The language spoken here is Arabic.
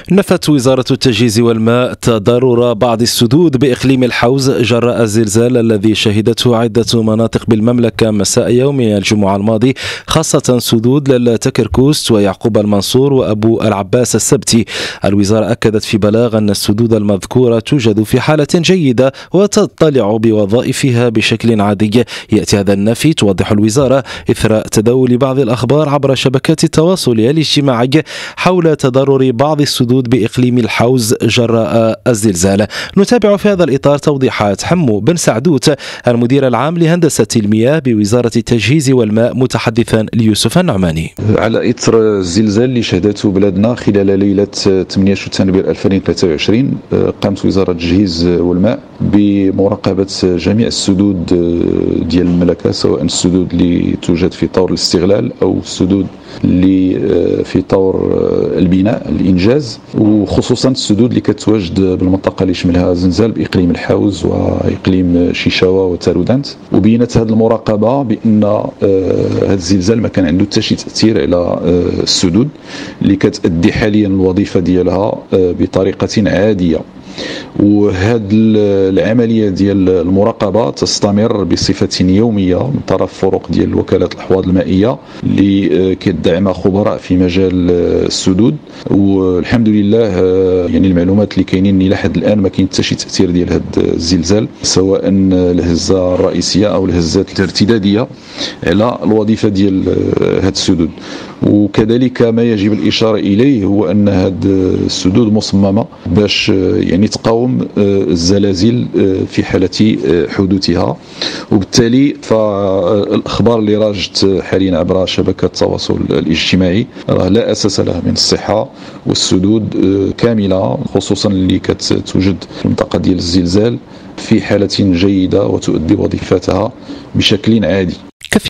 نفت وزارة التجهيز والماء تضرر بعض السدود بإقليم الحوز جراء الزلزال الذي شهدته عدة مناطق بالمملكة مساء يوم الجمعة الماضي، خاصة سدود تكركوست ويعقوب المنصور وأبو العباس السبتي. الوزارة أكدت في بلاغ أن السدود المذكورة توجد في حالة جيدة وتطلع بوظائفها بشكل عادي. يأتي هذا النفي، توضح الوزارة، إثر تداول بعض الأخبار عبر شبكات التواصل الاجتماعي حول تضرر بعض السدود بإقليم الحوز جراء الزلزال. نتابع في هذا الإطار توضيحات حمو بن سعدوت المدير العام لهندسة المياه بوزارة التجهيز والماء متحدثا ليوسف النعماني. على إثر الزلزال اللي شهدته بلادنا خلال ليلة 8 شتنبر 2023 قامت وزارة التجهيز والماء بمراقبة جميع السدود ديال المملكة، سواء السدود اللي توجد في طور الاستغلال أو السدود اللي في طور البناء الإنجاز، وخصوصا السدود اللي كتواجد بالمنطقة اللي يشملها زنزال بإقليم الحوز وإقليم شيشاوة وتارودانت. وبينت هذه المراقبة بأن هذا الزلزال ما كان عنده حتى شي تأثير على السدود اللي كتأدي حاليا الوظيفة ديالها بطريقة عادية. وهذه العملية ديال المراقبة تستمر بصفة يومية من طرف فرق ديال وكالات الأحواض المائية اللي كيدعمها خبراء في مجال السدود. والحمد لله يعني المعلومات اللي كاينين الى حد الآن ما كاين حتى شي تأثير ديال هذا الزلزال، سواء الهزة الرئيسية أو الهزات الارتدادية على الوظيفة ديال هذه السدود. وكذلك ما يجب الإشارة إليه هو أن هذه السدود مصممة باش يعني تقاوم الزلازل في حالة حدوثها، وبالتالي فالأخبار اللي راجت حاليا عبر شبكة التواصل الاجتماعي لا أساس لها من الصحة. والسدود كاملة خصوصا اللي كتوجد في المنطقة ديال الزلزال في حالة جيدة وتؤدي وظيفتها بشكل عادي.